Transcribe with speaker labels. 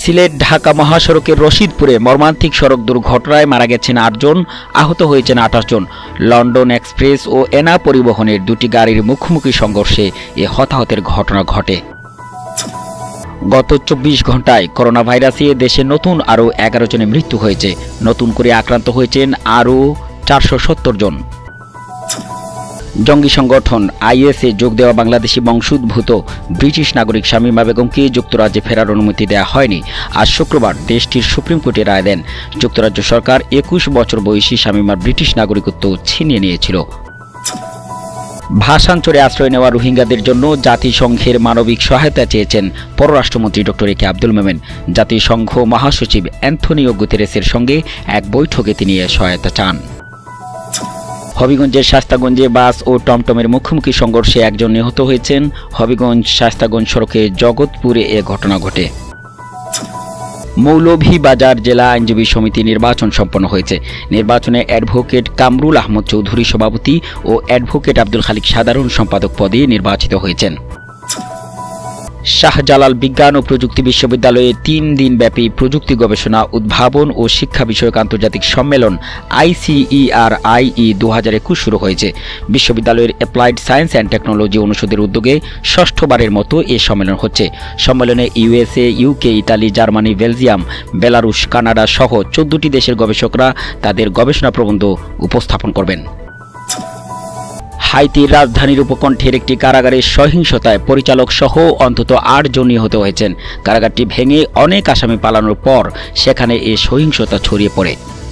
Speaker 1: সিলেট ঢাকা মহাসড়কের রশিদপুরে মর্মান্তিক সড়ক দুর্ঘটনায় মারা গেছেন ৮ জন, আহত হয়েছেন ২৮ জন। লন্ডন এক্সপ্রেস ও এনা পরিবহনের দুটি গাড়ির মুখোমুখি সংঘর্ষে এ হতাহতের ঘটনা ঘটে। গত ২৪ ঘন্টায় করোনা ভাইরাসে দেশে নতুন আরও ১১ জনের মৃত্যু হয়েছে। নতুন করে আক্রান্ত হয়েছেন আরও ৪৭০ জন। জঙ্গি সংগঠন আইএসে যোগ দেওয়া বাংলাদেশি বংশোদ্ভূত ব্রিটিশ নাগরিক শামীমা বেগমকে যুক্তরাজ্যে ফেরার অনুমতি দেওয়া হয়নি। আজ শুক্রবার দেশটির সুপ্রিম কোর্টে রায় দেন। যুক্তরাজ্য সরকার ২১ বছর বয়সী শামীমার ব্রিটিশ নাগরিকত্ব ছিনিয়ে নিয়েছিল। ভাষান্তরে আশ্রয় নেওয়া রোহিঙ্গাদের জন্য জাতিসংঘের মানবিক সহায়তা চেয়েছেন পররাষ্ট্রমন্ত্রী ডক্টর একে আব্দুল মোমেন। জাতিসংঘ মহাসচিব অ্যান্থনিও গুতেরেসের সঙ্গে এক বৈঠকে তিনি এ সহায়তা চান। হবিগঞ্জের শাস্তাগঞ্জে বাস ও টমটমের মুখোমুখি সংঘর্ষে একজন নিহত হয়েছেন। হবিগঞ্জ শাস্তাগঞ্জ সড়কে জগৎপুরে এ ঘটনা ঘটে। মৌলভীবাজার জেলা আইনজীবী সমিতি নির্বাচন সম্পন্ন হয়েছে। নির্বাচনে অ্যাডভোকেট কামরুল আহমদ চৌধুরী সভাপতি ও অ্যাডভোকেট আব্দুল খালিক সাধারণ সম্পাদক পদে নির্বাচিত হয়েছেন। শাহজালাল বিজ্ঞান ও প্রযুক্তি বিশ্ববিদ্যালয়ে ৩ দিনব্যাপী প্রযুক্তি গবেষণা, উদ্ভাবন ও শিক্ষা বিষয়ক আন্তর্জাতিক সম্মেলন ICERIE ২০২১ শুরু হয়েছে। বিশ্ববিদ্যালয়ের অ্যাপ্লাইড সায়েন্স অ্যান্ড টেকনোলজি অনুষদের উদ্যোগে ষষ্ঠবারের মতো এ সম্মেলন হচ্ছে। সম্মেলনে USA, UK, Italy, Germany, Belgium, Belarus, Canada সহ ১৪টি দেশের গবেষকরা তাদের গবেষণা প্রবন্ধ উপস্থাপন করবেন। হাইতির রাজধানীর উপকণ্ঠের একটি কারাগারের সহিংসতায় পরিচালক সহ অন্তত ৮ জন নিহত হয়েছেন। কারাগারটি ভেঙে অনেক আসামি পালানোর পর সেখানে এ সহিংসতা ছড়িয়ে পড়ে।